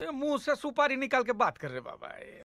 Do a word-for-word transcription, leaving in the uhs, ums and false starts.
मुंह से सुपारी निकाल के बात कर रहे बाबा।